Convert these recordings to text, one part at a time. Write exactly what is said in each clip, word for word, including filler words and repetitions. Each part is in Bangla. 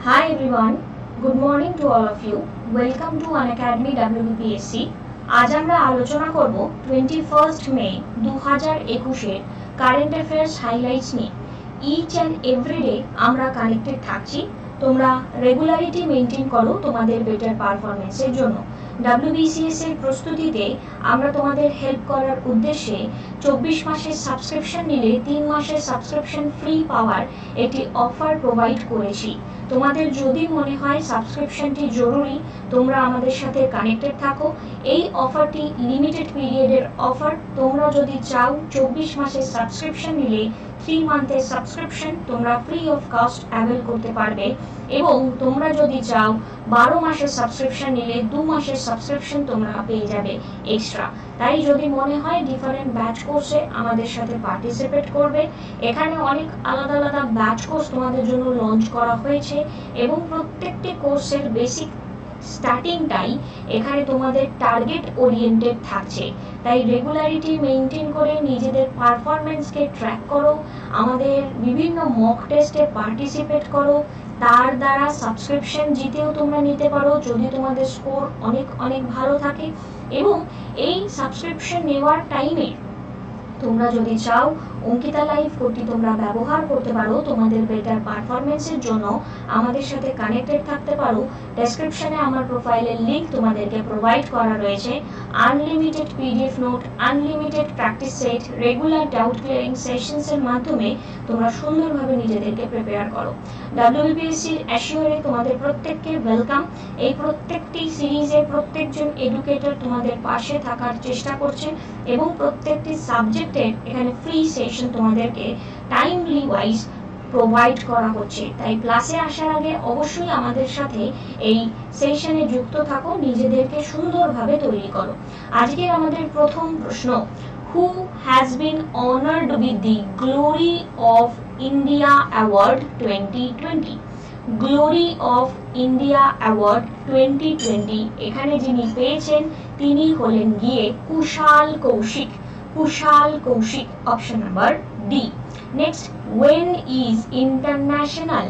Hi everyone, good morning to all of you. Welcome to Unacademy W B P S C. आज আমরা আলোচনা করব twenty-first মে two thousand twenty এর কারেন্ট অ্যাফেয়ার্স হাইলাইটস নিয়ে। ইচ অ্যান্ড এভরিডে আমরা কানেক্টেড থাকছি। তোমরা রেগুলারিটি মেইনটেইন করো তোমাদের বেটার পারফরম্যান্সের জন্য। W B C S এর প্রস্তুতিতে আমরা তোমাদের হেল্প করার উদ্দেশ্যে চব্বিশ মাসের সাবস্ক্রিপশন নিলে তিন মাসের সাবস্ক্রিপশন ফ্রি পাওয়ার একটি অফার প্রোভাইড করেছি। তোমাদের যদি মনে হয় সাবস্ক্রিপশনটি জরুরি, তোমরা আমাদের সাথে কানেক্টেড থাকো। এই অফারটি লিমিটেড পিরিয়ডের অফার। তোমরা যদি চাও চব্বিশ মাসের সাবস্ক্রিপশন নিলে থ্রি মান্থের সাবস্ক্রিপশন তোমরা ফ্রি অফ কস্ট অ্যাভেল করতে পারবে, এবং তোমরা যদি চাও বারো মাসের সাবস্ক্রিপশন নিলে দু মাসের সাবস্ক্রিপশন তোমরা পেয়ে যাবে এক্সট্রা। তাই যদি মনে হয় ডিফারেন্ট ব্যাচ কোর্সে আমাদের সাথে পার্টিসিপেট করবে, এখানে অনেক আলাদা আলাদা ব্যাচ কোর্স তোমাদের জন্য লঞ্চ করা হয়েছে, এবং প্রত্যেকটি কোর্সের বেসিক স্টার্টিংটাই এখানে তোমাদের টার্গেট ওরিয়েন্টেড থাকছে। তাই রেগুলারিটি মেইনটেইন করে নিজেদের পারফরমেন্সকে ট্র্যাক করো, আমাদের বিভিন্ন মক টেস্টে পার্টিসিপেট করো। তার দ্বারা সাবস্ক্রিপশন জিতেও তোমরা নিতে পারো যদি তোমাদের স্কোর অনেক অনেক ভালো থাকে। এবং এই সাবস্ক্রিপশন নেওয়ার টাইমে তোমরা যদি চাও অঙ্কিতা লাইভ কোডটি তোমরা ব্যবহার করতে পারো তোমাদের বেটার পারফরমেন্সের জন্য, আমাদের সাথে কানেক্টেড থাকতে পারো। ডেসক্রিপশনে আমার প্রোফাইলের লিংক তোমাদেরকে প্রোভাইড করা রয়েছে। Unlimited PDF note, unlimited practice set, regular doubt clearing সেশনসের মাধ্যমে তোমরা সুন্দরভাবে নিজেদেরকে প্রিপেয়ার করো। W B P S C অ্যাসিওরে তোমাদের প্রত্যেককে ওয়েলকাম। এই প্রত্যেকটি সিরিজে প্রত্যেকজন এডুকেটর তোমাদের পাশে থাকার চেষ্টা করছেন, এবং প্রত্যেকটি সাবজেক্টের এখানে ফ্রি সেশন তোমাদেরকে টাইমলি ওয়াইজ প্রোভাইড করা হচ্ছে। তাই ক্লাসে আসার আগে অবশ্যই আমাদের সাথে এই সেশনে যুক্ত থাকো, নিজেদেরকে সুন্দরভাবে তৈরি করো। আজকের আমাদের প্রথম প্রশ্ন, who has been honoured with the glory of India award twenty twenty? Glory of India award twenty twenty এখানে যিনি পেয়েছেন তিনি হলেন গিয়ে Kushal Kaushik. Kushal Kaushik, option number D. Next, when is International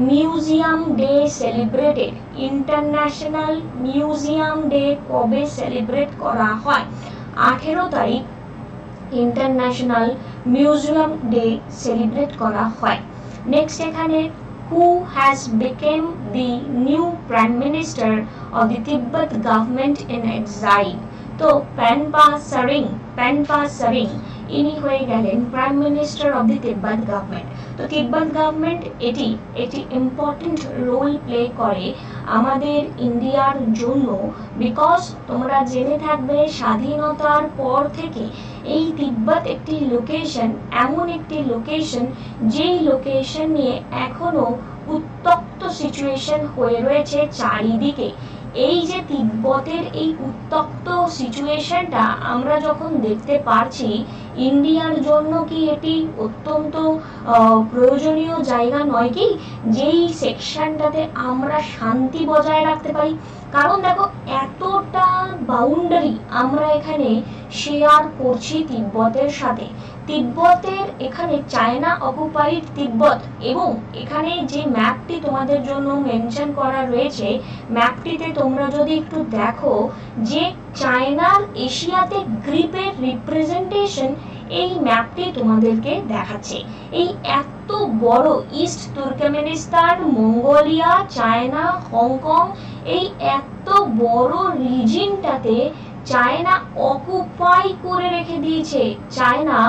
Museum Day celebrated? International Museum Day কবে সেলিব্রেট করা হয়? আঠেরো তারিখ ইন্টারন্যাশনাল মিউজিয়াম ডে সেলিব্রেট করা হয়। নেক্সট এখানে, who has become the new prime minister of the Tibet government in exile? তো পেনপা সারিং, পেনপা সারিং ইনি হয়ে গেলেন prime minister of the Tibet government. তো তিব্বত গভর্নমেন্ট এটি একটি ইম্পর্টেন্ট রোল প্লে করে আমাদের ইন্ডিয়ার জন্য, বিকজ তোমরা জেনে থাকবে স্বাধীনতার পর থেকে এই তিব্বত একটি লোকেশন, এমন একটি লোকেশন যেই লোকেশন নিয়ে এখনো উত্তপ্ত সিচুয়েশন হয়ে রয়েছে চারিদিকে। এই যে তিব্বতের এই উত্তপ্ত সিচুয়েশনটা আমরা যখন দেখতে পারছি, ইন্ডিয়ার জন্য কি এটি অত্যন্ত প্রয়োজনীয় জায়গা নয় কি, যেই সেকশনটাতে আমরা শান্তি বজায় রাখতে পারি? কারণ দেখো, এতটা বাউন্ডারি আমরা এখানে শেয়ার করছি তিব্বতের সাথে। তিব্বতের এখানে চায়না অকুপাইড তিব্বত, এবং এখানে যে ম্যাপটি তোমাদের জন্য মেনশন করা রয়েছে, ম্যাপটিতে তোমরা যদি একটু দেখো যে চায়নার এশিয়াতে গ্রিপের রিপ্রেজেন্টেশন এই ম্যাপটি তোমাদেরকে দেখাচ্ছে। এই এত বড় East Turkmenistan, Mongolia, China, Hong Kong, এই এত বড় রিজিনটাতে চায়না অকুপাই করে রেখে দিয়েছে। চায়না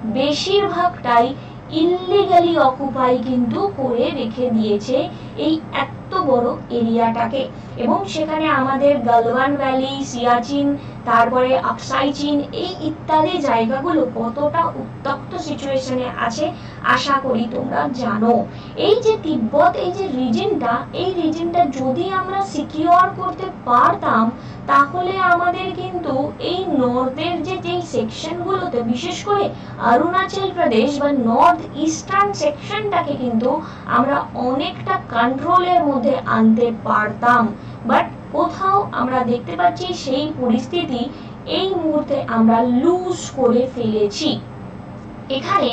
বেশিরভাগটাই ইললিগালি অকুপাই কিন্তু করে রেখে দিয়েছে এই এত বড় এরিয়াটাকে, এবং সেখানে আমাদের গালওয়ান ভ্যালি, সিয়াচিন, তারপরে আকসাই চীন, এই ইত্যাদি জায়গাগুলো কতটা উত্তপ্ত সিচুয়েশনে আছে আশা করি তোমরা জানো। এই যে তিব্বত, এই যে রিজিনটা, এই রিজিনটা যদি আমরা সিকিউর করতে পারতাম, তাহলে আমাদের কিন্তু এই নর্থের যে যেই সেকশনগুলোতে, বিশেষ করে অরুণাচল প্রদেশ বা নর্থ ইস্টার্ন সেকশনটাকে কিন্তু আমরা অনেকটা কন্ট্রোলের মধ্যে আনতে পারতাম। বাট কোথাও আমরা দেখতে পাচ্ছি সেই পরিস্থিতি এই মুহূর্তে আমরা লুজ করে ফেলেছি। এখানে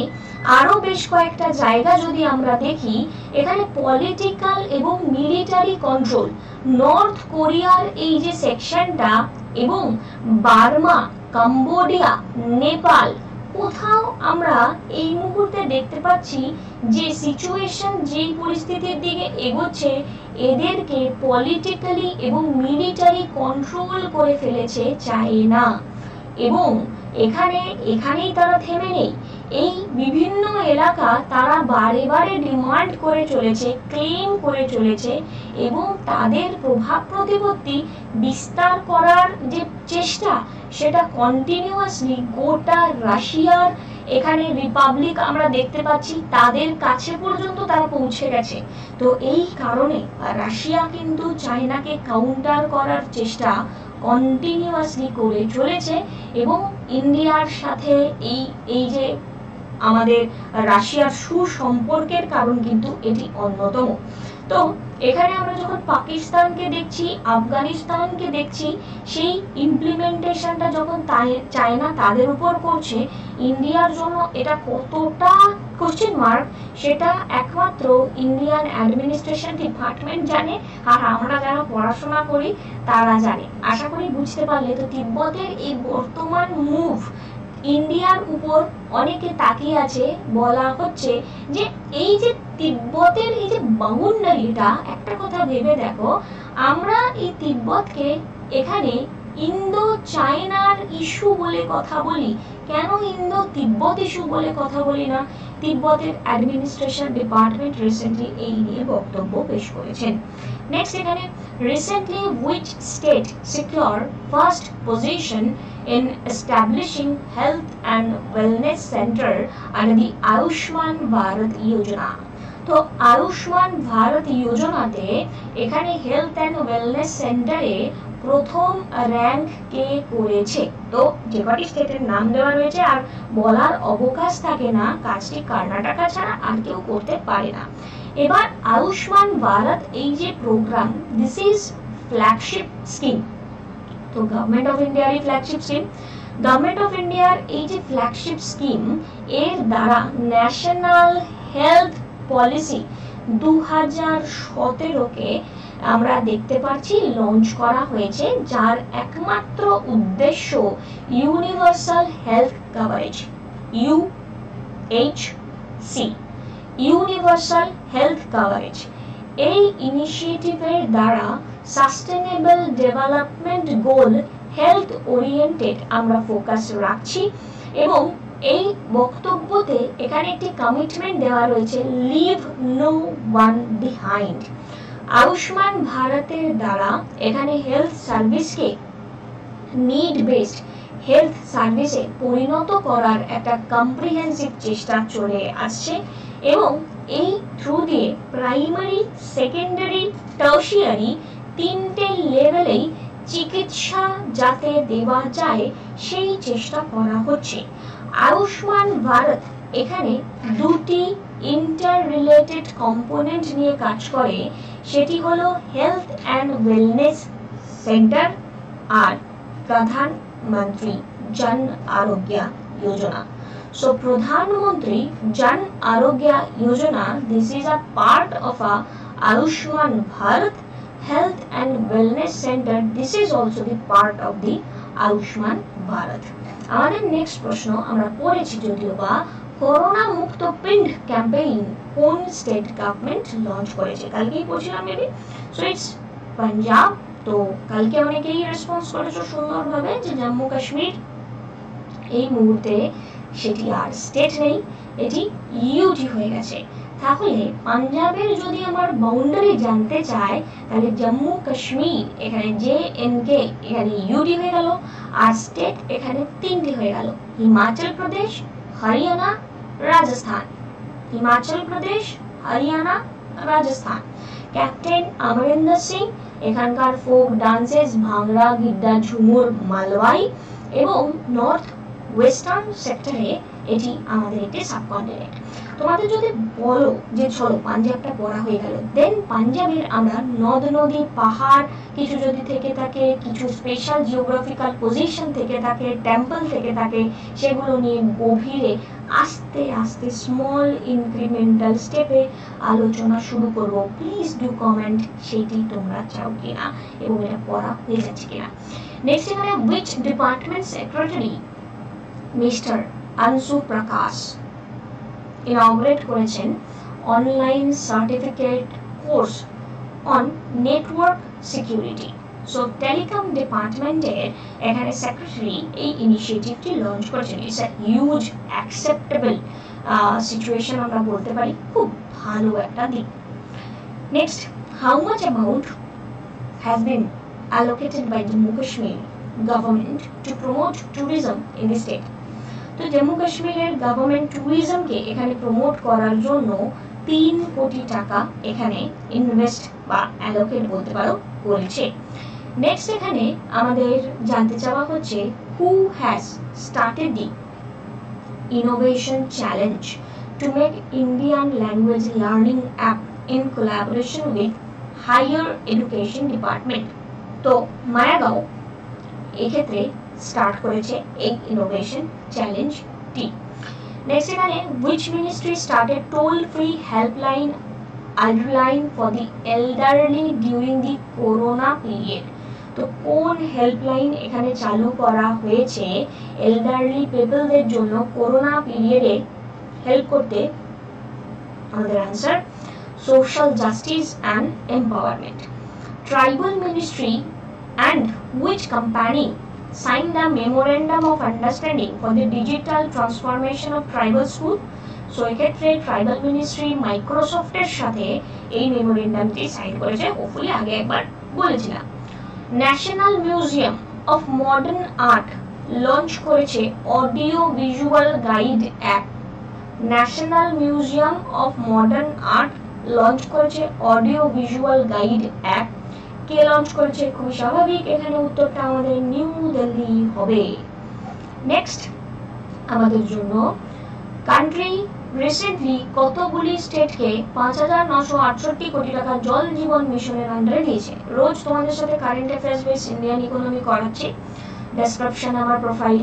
আরো বেশ কয়েকটা জায়গা যদি আমরা দেখি, এখানে পলিটিক্যাল এবং মিলিটারি কন্ট্রোল, নর্থ কোরিয়ার এই যে সেকশনটা এবং বার্মা, কম্বোডিয়া, নেপাল, কোথাও আমরা এই মুহূর্তে দেখতে পাচ্ছি যে সিচুয়েশন যেই পরিস্থিতির দিকে এগোচ্ছে, এদেরকে পলিটিক্যালি এবং মিলিটারি কন্ট্রোল করে ফেলেছে চায়না। এবং এখানে এখানেই তারা থেমে নেই, এই বিভিন্ন এলাকা তারা বারে বারে ডিমান্ড করে চলেছে, ক্লেম করে চলেছে এবং তাদের প্রভাব প্রতিপত্তি বিস্তার করার যে চেষ্টা, সেটা কন্টিনিউয়াসলি গোটা রাশিয়ার এখানে রিপাবলিক আমরা দেখতে পাচ্ছি তাদের কাছে পর্যন্ত তারা পৌঁছে গেছে। তো এই কারণে রাশিয়া কিন্তু চায়নাকে কাউন্টার করার চেষ্টা কন্টিনিউয়াসলি করে চলেছে এবং ইন্ডিয়ার সাথে এই এই যে আমাদের রাশিয়ার সুসম্পর্কের কারণ কিন্তু এটি অন্যতম। তো এখানে আমরা যখন পাকিস্তানকে দেখছি, আফগানিস্তানকে দেখছি, সেই ইমপ্লিমেন্টেশনটা যখন চায়না তাদের উপর করছে, ইন্ডিয়ার জন্য এটা কতটা কোশ্চেন মার্ক, সেটা একমাত্র ইন্ডিয়ান অ্যাডমিনিস্ট্রেশন ডিপার্টমেন্ট জানে, আর আমরা যারা পড়াশোনা করি তারা জানে। আশা করি বুঝতে পারলে। তো তিব্বতের এই বর্তমান মুভ ইন্ডিয়ার উপর অনেকে তাকিয়ে আছে। বলা হচ্ছে যে এই যে তিব্বতের এই যে বাউন্ডারিটা, একটা কথা ভেবে দেখো, আমরা এই তিব্বতকে এখানে ইন্দো চায়নার ইস্যু বলে কথা বলি, কেন ইন্দো তিব্বত ইস্যু বলে কথা বলি না? তিব্বতের অ্যাডমিনিস্ট্রেশন ডিপার্টমেন্ট রিসেন্টলি এই নিয়ে বক্তব্য পেশ করেছেন। নেক্সট এখানে recently which state secured first position in establishing health and wellness center under the Ayushman Bharat Yojana? তো আয়ুষ্মান ভারত যোজনাতে এখানে হেলথ অ্যান্ড ওয়েলনেস সেন্টারে প্রথম র্যাঙ্ক কে করেছে? তো যে কটি স্টেটের নাম দেওয়া রয়েছে আর বলার অবকাশ থাকে না, কাজটি কর্ণাটকা ছাড়া আর কেউ করতে পারে না। এবার আয়ুষ্মান ভারত এই যে program, this is flagship scheme. তো গভর্নমেন্ট অফ ইন্ডিয়ারই ফ্ল্যাগশিপ স্কিম। গভর্নমেন্ট অফ ইন্ডিয়ার এই যে ফ্ল্যাগশিপ স্কিম, এর দ্বারা ন্যাশনাল হেলথ পলিসি দু হাজার সতেরোকে আমরা দেখতে পাচ্ছি লঞ্চ করা হয়েছে, যার একমাত্র উদ্দেশ্য universal health coverage, U H C, universal health coverage. এই ইনিশিয়েটিভের দ্বারা sustainable development goal health oriented আমরা ফোকাস রাখছি এবং এই বক্তব্যতে এখানে একটি কমিটমেন্ট দেওয়া রয়েছে, leave no one behind. Ayushman ভারতের দ্বারা এখানে হেলথ সার্ভিসকে নিড বেসড হেলথ সার্ভিসে পরিণত করার একটা কম্প্রিহেন্সিভ চেষ্টা চলে আসছে এবং এই থ্রু দিয়ে প্রাইমারি, সেকেন্ডারি, টার্সিয়ারি তিনটে লেভেলেই চিকিৎসা যাতে দেওয়া যায় সেই চেষ্টা করা হচ্ছে। আয়ুষ্মান ভারত এখানে দুটি ইন্টার রিলেটেড কম্পোনেন্ট নিয়ে কাজ করে, সেটি হলো হেলথ অ্যান্ড ওয়েলনেস সেন্টার আর Pradhan Mantri Jan Arogya Yojana. So Pradhan Mantri Jan Arogya Yojana, this is a part of a Ayushman Bharat Health and Wellness Center. This is also the part of the Ayushman Bharat. আমাদের নেক্সট প্রশ্ন আমরা পড়েছি যদিও বা, করোনা মুক্ত পিণ্ড ক্যাম্পেইন কোন স্টেট গভর্নমেন্ট লঞ্চ করেছে? কালকেই পড়ছিলাম মেবি। So it's Punjab. তো কালকে অনেকেই রেসপন্স করেছো সুন্দরভাবে যে জম্মু কাশ্মীর। এই মুহূর্তে সেটি আর স্টেট নেই, এটি ইউটি হয়ে গেছে। তাহলে পাঞ্জাবের যদি আমার বাউন্ডারি জানতে চাই, তাহলে জম্মু কাশ্মীর এখানে জে এন কে এখানে ইউটি হয়ে গেল, আর স্টেট এখানে তিনটি হয়ে গেল, হিমাচল প্রদেশ, হরিয়ানা, রাজস্থান। হিমাচল প্রদেশ, হরিয়ানা, রাজস্থান। ক্যাপ্টেন অমরিন্দর সিং এখানকার ফোক ডান্সেস ভাংড়া, গিদ্দা, ঝুমুর, মালওয়াই এবং নর্থ ওয়েস্টার্ন সেক্টরে এটি আমাদের একটি সাবকন্টিনেন্ট। তোমাদের যদি বলো যে চলো পাঞ্জাবটা পড়া হয়ে গেল, দেন পাঞ্জাবের আমরা নদ নদী পাহাড় কিছু যদি থেকে থাকে, কিছু স্পেশাল জিওগ্রাফিক্যাল পজিশন থেকে থাকে, টেম্পল থেকে থাকে, সেগুলো নিয়ে গভীরে আস্তে আস্তে স্মল ইনক্রিমেন্টাল স্টেপে আলোচনা শুরু করব। প্লিজ ডু কমেন্ট সেটি তোমরা চাও কিনা এবং এটা পড়া হয়ে যাচ্ছে কিনা। নেক্সট এখানে which department secretary mister Anshu Prakash inaugurate করেছেন online certificate course on network security. So telecom ডিপার্টমেন্টের এখানে সেক্রেটারি এই ইনিশিয়েটিভটি লঞ্চ করেছেন। It's a huge acceptable situation আমরা বলতে পারি, খুব ভালো একটা দিক। Next, how much amount has been allocated by Jammu Kashmir government to promote tourism in the state? তো জম্মু কাশ্মীরের গভর্নমেন্ট ট্যুরিজমকে এখানে প্রমোট করার জন্য তিন কোটি টাকা এখানে ইনভেস্ট বা অ্যালোকেট বলতে পারো করেছে। নেক্সট এখানে আমাদের জানতে চাওয়া হচ্ছে who has started the innovation challenge to make Indian language learning app in collaboration with higher education department. তো মায়াগাঁও এক্ষেত্রে স্টার্ট করেছে এই ইনোভেশন চ্যালেঞ্জটি। নেক্সট এখানে which ministry started toll free helpline helpline for the elderly during the corona period? তো কোন হেল্পলাইন এখানে চালু করা হয়েছে এলডারলি পিপলদের জন্য করোনা পিরিয়ডে হেল্প করতে? আমাদের answer social justice and empowerment. Tribal ministry and which company signed a memorandum of understanding for the digital transformation of tribal school? So এক্ষেত্রে ট্রাইবাল মিনিস্ট্রি মাইক্রোসফটের সাথে এই মেমোরেন্ডামটি সাইন করেছে। হোপফুলি আগে একবার বলেছিলাম। National Museum of Modern Art launch করেছে audio visual guide app. National Museum of Modern Art launch করেছে অডিও ভিজুয়াল গাইড অ্যাপ। কে লঞ্চ করেছে? খুবই স্বাভাবিক, এখানে উত্তরটা আমাদের নিউ দিল্লি হবে। নেক্সট আমাদের জন্য কান্ট্রি রিসেন্টলি কতগুলি স্টেটকে পাঁচ হাজার নশো আটষট্টি কোটি টাকা জল জীবন মিশনের আন্ডারে দিয়েছে? রোজ তোমাদের সাথে current affairs base Indian economy করাচ্ছি। ডেসক্রিপশনে আমার প্রোফাইল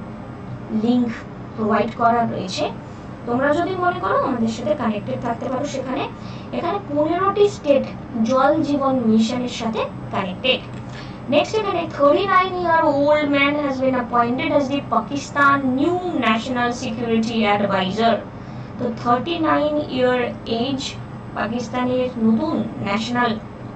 লিংক প্রোভাইড করা রয়েছে, তোমরা যদি মনে করো আমাদের সাথে কানেক্টেড থাকতে পারো সেখানে। এখানে পনেরোটি স্টেট জল জীবন মিশনের সাথে কানেক্টেড। নেক্সট এখানে thirty nine year old man has been appointed as the Pakistan new national security adviser. তো থার্টি নাইন ইয়ার এজ পাকিস্তানের নতুন ন্যাশনাল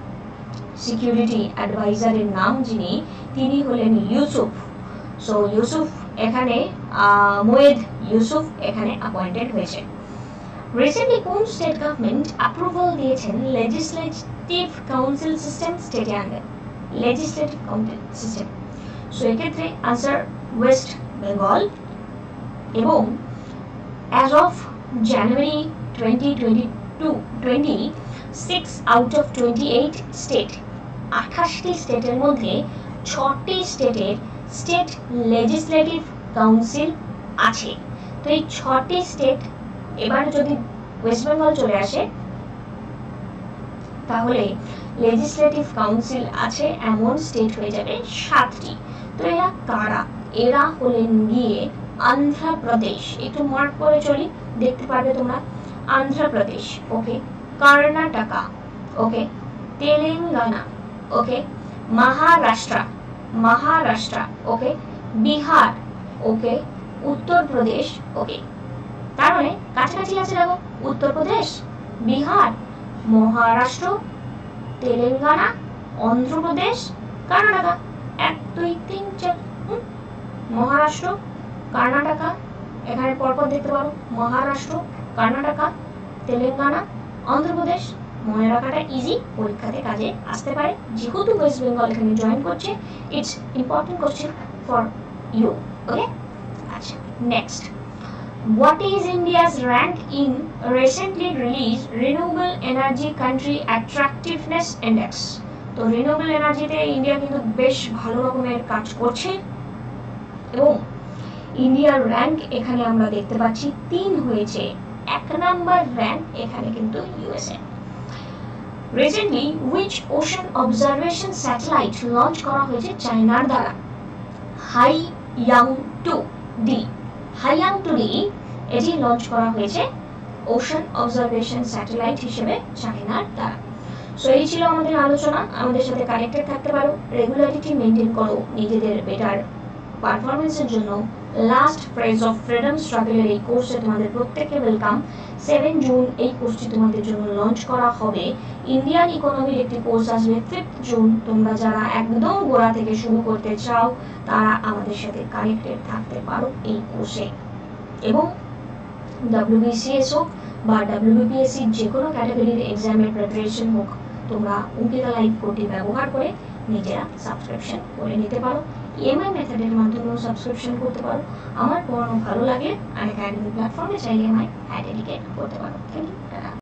সিকিউরিটি অ্যাডভাইজারের নাম যিনি, তিনি হলেন ইউসুফ। সো ইউসুফ এখানে মোয়েদ ইউসুফ এখানে অ্যাপয়েন্টেড হয়েছে। রিসেন্টলি কোন স্টেট গভর্নমেন্ট অ্যাপ্রুভাল দিয়েছেন লেজিসলেটিভ কাউন্সিল সিস্টেম স্টেটে আনবে? Legislative council system. সো এক্ষেত্রে আনসার ওয়েস্ট বেঙ্গল। এবং as of January twenty twenty two twenty six out of twenty eight state, আঠাশটি স্টেটের মধ্যে ছটি স্টেটের স্টেট লেজিসলেটিভ কাউন্সিল আছে। তো এই ছটি স্টেট, এবার যদি ওয়েস্ট বেঙ্গল চলে আসে তাহলে লেজিসলেটিভ কাউন্সিল আছে এমন স্টেট হয়ে যাবে সাতটি। তো এরা কারা? এরা হলেন গিয়ে অন্ধ্রপ্রদেশ, একটু মার্ক করে চলি, দেখতে পারবে তোমরা। অন্ধ্রপ্রদেশ, ওকে, কর্ণাটকা, ওকে, তেলেঙ্গানা, ওকে, মহারাষ্ট্র, মহারাষ্ট্র, ওকে, বিহার, ওকে, উত্তরপ্রদেশ, ওকে। তার মানে কাছাকাছি আছে, দেখো উত্তরপ্রদেশ, বিহার, মহারাষ্ট্র, তেলেঙ্গানা, অন্ধ্রপ্রদেশ, কর্ণাটকা। এক দুই তিন চার, মহারাষ্ট্র, কর্ণাটকা, এখানে পরপর দেখতে পারো মহারাষ্ট্র, কর্ণাটকা, তেলেঙ্গানা, অন্ধ্রপ্রদেশ। মনে রাখাটা ইজি, পরীক্ষাতে কাজে আসতে পারে, যেহেতু ওয়েস্ট বেঙ্গল এখানে জয়েন করছে। It's important question for you, okay. আচ্ছা, next, what is India's rank in recently released renewable energy country attractiveness index? তো রিনিউয়েবল এনার্জিতে ইন্ডিয়া কিন্তু বেশ ভালো রকমের কাজ করছে এবং ইন্ডিয়ার র্যাঙ্ক এখানে আমরা দেখতে পাচ্ছি তিন হয়েছে এক নাম্বার র্যাঙ্ক এখানে কিন্তু USA. Recently which ocean observation satellite launch করা হয়েছে চায়নার দ্বারা? Haiyang two D, Haiyang two D এটি লঞ্চ করা হয়েছে ওশান অবজারভেশন স্যাটেলাইট হিসেবে চায়নার দ্বারা। সো এই ছিল আমাদের আলোচনা। আমাদের সাথে কানেক্টেড থাকতে পারো, রেগুলারিটি মেনটেন করো নিজেদের বেটার পারফরমেন্সের জন্য। লাস্ট প্রাইজ অফ ফ্রিডম স্ট্রাগলের এই কোর্সে তোমাদের প্রত্যেককে ওয়েলকাম। সেভেন জুন এই কোর্সটি তোমাদের জন্য লঞ্চ করা হবে। ইন্ডিয়ান ইকোনমির একটি কোর্স আসবে ফিফথ জুন। তোমরা যারা একদম গোড়া থেকে শুরু করতে চাও তারা আমাদের সাথে কানেক্টেড থাকতে পারো এই কোর্সে। এবং ডব্লিউবিসিএস হোক বা ডব্লিউবিপিএসসি যে কোনো ক্যাটাগরির এক্সামের প্রিপারেশন হোক, তোমরা অঙ্কিতা লাইভ কোডটি ব্যবহার করে নিজেরা সাবস্ক্রিপশন করে নিতে পারো। ইএমআই মেথডের মাধ্যমেও সাবস্ক্রিপশন করতে পারো। আমার পড়ানো ভালো লাগে আনএকাডেমি প্ল্যাটফর্মে চাইলে আমায় অ্যাড ডেডিকেট করতে পারো। Thank you.